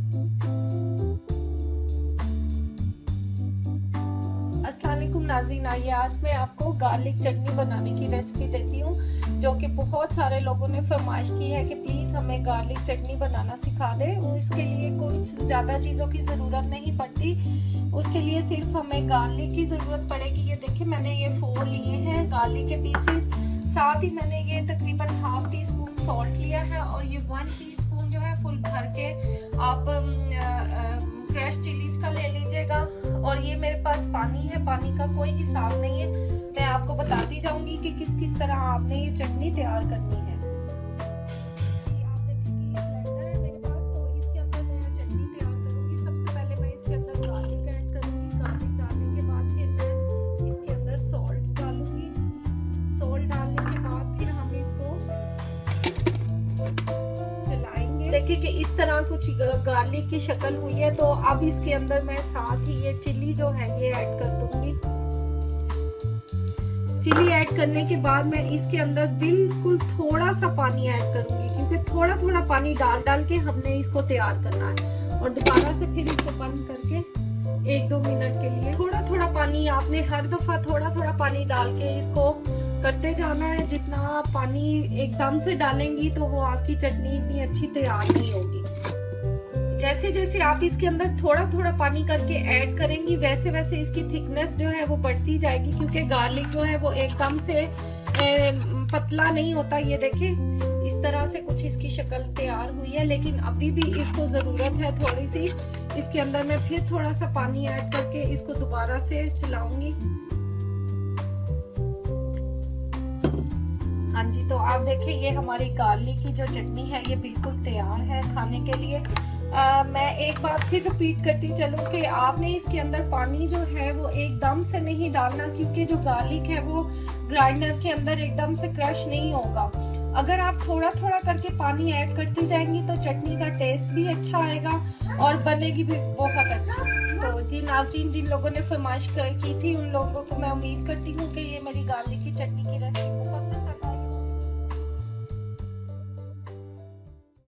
अस्सलाम वालेकुम नाज़रीन, आइए आज मैं आपको गार्लिक चटनी बनाने की रेसिपी देती हूँ, जो कि बहुत सारे लोगों ने फरमाइश की है कि प्लीज़ हमें गार्लिक चटनी बनाना सिखा दें। इसके लिए कुछ ज़्यादा चीज़ों की ज़रूरत नहीं पड़ती, उसके लिए सिर्फ हमें गार्लिक की ज़रूरत पड़ेगी। ये देखिए, मैंने ये 4 लिए हैं गार्लिक के पीसेस, साथ ही मैंने ये तकरीबन हाफ टी स्पून सॉल्ट लिया है और ये 1 टीस्पून जो है फुल भर के आप फ्रेश चिलीज का ले लीजिएगा। और ये मेरे पास पानी है, पानी का कोई हिसाब नहीं है, मैं आपको बताती जाऊंगी कि किस किस तरह आपने ये चटनी तैयार करनी है। आप देखिए कि ये ब्लेंडर है मेरे पास, तो इसके अंदर मैं चटनी तैयार करूंगी। सबसे पहले मैं इसके अंदर गार्लिक ऐड करूंगी। गार्लिक डालने के बाद फिर मैं इसके अंदर सॉल्ट डालूंगी। सॉल्ट डालने के बाद फिर हम इसको देखिए कि इस तरह कुछ गार्लिक की शक्ल हुई है। तो अब इसके अंदर मैं साथ ही ये चिली जो है ये ऐड कर दूंगी। चिली ऐड करने के बाद मैं इसके अंदर बिल्कुल थोड़ा सा पानी ऐड करूंगी, क्योंकि थोड़ा थोड़ा पानी डाल डाल के हमने इसको तैयार करना है। और दोबारा से फिर इसको बंद करके 1-2 मिनट के लिए थोड़ा थोड़ा पानी, आपने हर दफा थोड़ा थोड़ा पानी डाल के इसको करते जाना है। जितना पानी एकदम से डालेंगी तो वो आपकी चटनी इतनी अच्छी तैयार नहीं होगी। जैसे जैसे आप इसके अंदर थोड़ा थोड़ा पानी करके ऐड करेंगी, वैसे वैसे इसकी थिकनेस जो है वो बढ़ती जाएगी, क्योंकि गार्लिक जो है वो एकदम से पतला नहीं होता। ये देखिए इस तरह से कुछ इसकी शक्ल तैयार हुई है, लेकिन अभी भी इसको जरूरत है थोड़ी सी। इसके अंदर मैं फिर थोड़ा सा पानी ऐड करके इसको दोबारा से चलाऊंगी। हाँ जी, तो आप देखिए ये हमारी गार्लिक की जो चटनी है ये बिल्कुल तैयार है खाने के लिए। मैं एक बार फिर रिपीट करती चलूं कि आपने इसके अंदर पानी जो है वो एकदम से नहीं डालना, क्योंकि जो गार्लिक है वो ग्राइंडर के अंदर एकदम से क्रश नहीं होगा। अगर आप थोड़ा थोड़ा करके पानी ऐड करती जाएंगी तो चटनी का टेस्ट भी अच्छा आएगा और बनेगी भी बहुत अच्छी। तो जी नाज़रीन, जिन लोगों ने फरमाइश की थी उन लोगों को मैं उम्मीद करती हूँ कि ये मेरी गार्लिक की चटनी की रेसिपी